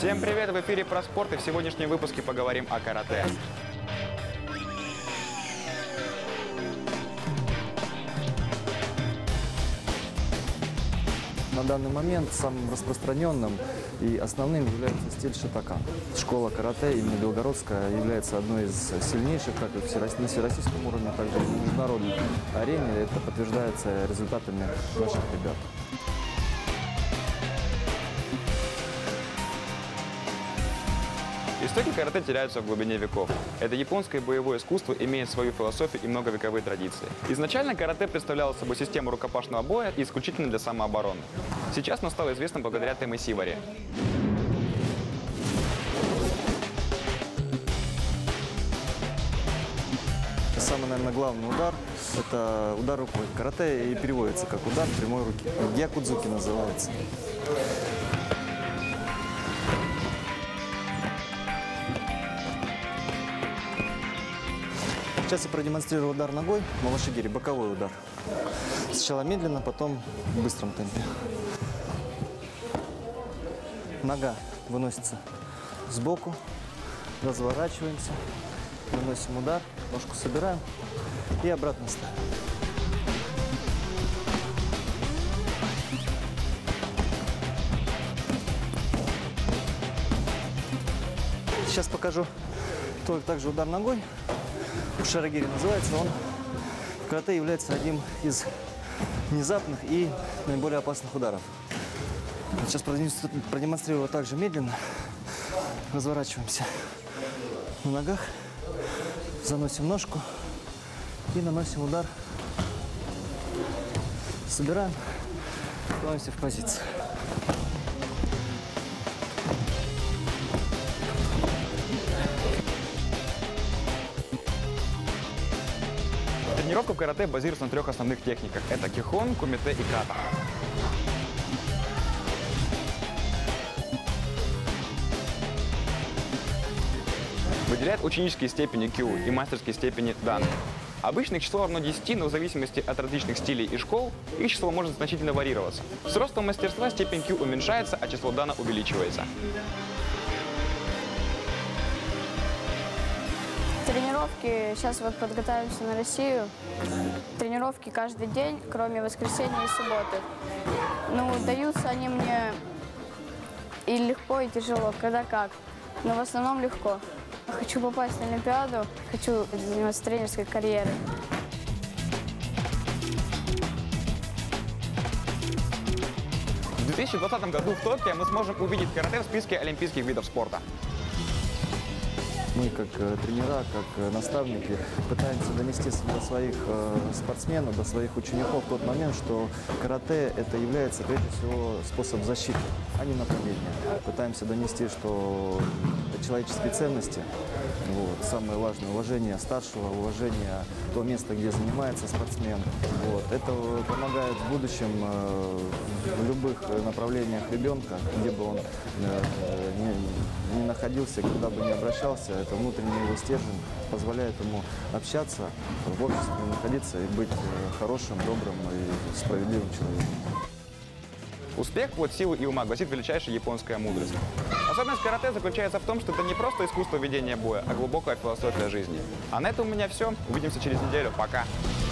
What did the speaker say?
Всем привет! В эфире про спорт, и в сегодняшнем выпуске поговорим о карате. На данный момент самым распространенным и основным является стиль шитокан. Школа карате имени Белгородская является одной из сильнейших как и на всероссийском уровне, так и на международной арене. Это подтверждается результатами наших ребят. Истоки карате теряются в глубине веков. Это японское боевое искусство имеет свою философию и многовековые традиции. Изначально карате представляло собой систему рукопашного боя и исключительно для самообороны. Сейчас оно стало известным благодаря Тэмэ Сивари. Самый, наверное, главный удар – это удар рукой. Карате и переводится как удар прямой руки. Гякудзуки называется. Сейчас я продемонстрирую удар ногой, мавашигири, боковой удар. Сначала медленно, потом в быстром темпе. Нога выносится сбоку, разворачиваемся, наносим удар, ножку собираем и обратно ставим. Сейчас покажу также удар ногой. Шарагири называется, он в карате является одним из внезапных и наиболее опасных ударов. Сейчас продемонстрирую его также медленно. Разворачиваемся на ногах, заносим ножку и наносим удар. Собираем, становимся в позицию. Тренировка в карате базируется на трех основных техниках. Это кихон, кумите и ката. Выделяет ученические степени кю и мастерские степени дан. Обычно их число равно 10, но в зависимости от различных стилей и школ, их число может значительно варьироваться. С ростом мастерства степень кю уменьшается, а число дана увеличивается. Тренировки, сейчас вот подготовимся на Россию. Тренировки каждый день, кроме воскресенья и субботы. Ну, даются они мне и легко, и тяжело, когда как. Но в основном легко. Хочу попасть на Олимпиаду, хочу заниматься тренерской карьерой. В 2020 году в Токио мы сможем увидеть карате в списке олимпийских видов спорта. Мы, как тренера, как наставники, пытаемся донести до своих спортсменов, до своих учеников тот момент, что карате – это является, прежде всего, способ защиты, а не нападения. Пытаемся донести, что это человеческие ценности, вот, самое важное – уважение старшего, уважение того места, где занимается спортсмен. Вот. Это помогает в будущем в любых направлениях ребенка, где бы он не находился, куда бы ни обращался. Это внутренний его стержень позволяет ему общаться в обществе, находиться и быть хорошим, добрым и справедливым человеком. Успех плод силы и ума, гласит величайшая японская мудрость. Особенность карате заключается в том, что это не просто искусство ведения боя, а глубокая философия жизни. А на этом у меня все. Увидимся через неделю. Пока!